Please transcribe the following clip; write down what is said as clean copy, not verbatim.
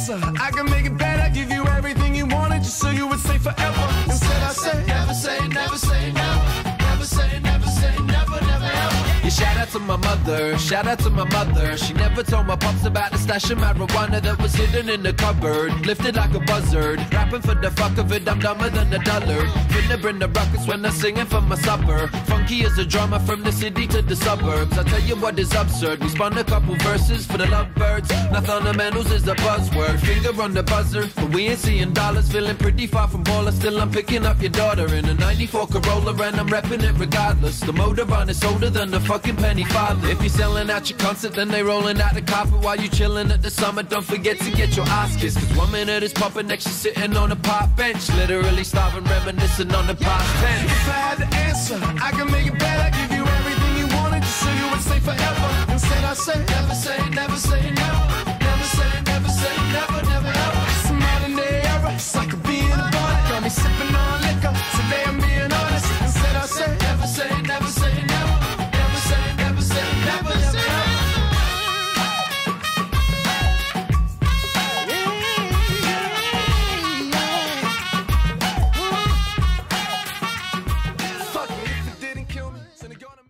answer. I can make it better, give you everything you wanted, just so you would stay forever. Instead I say, never say, never say, never. Never say, never say, never, never ever. Yeah, shout out to my mother, shout out to my mother. She never told my pops about the stash of marijuana that was hidden in the cupboard. Lifted like a buzzard, rapping for the fuck of it, I'm dumber than a dullard. Finna bring the ruckus when I'm singing for my supper. Funky as a drummer from the city to the suburbs. I tell you what is absurd, we spun a couple verses for the lovebirds. Now fundamentals is a buzzword, finger on the buzzer. But we ain't seeing dollars, feeling pretty far from baller. Still I'm picking up your daughter in a 94 Corolla, and I'm repping it regardless. The motor on is older than the fucking penny father. If you're selling out your concert, then they rolling out the carpet while you chilling at the summit. Don't forget to get your ass kissed, cause 1 minute is pumping, next you're sitting on a park bench, literally starving, reminiscing on the past tense. If I had the answer, I can make it better, give you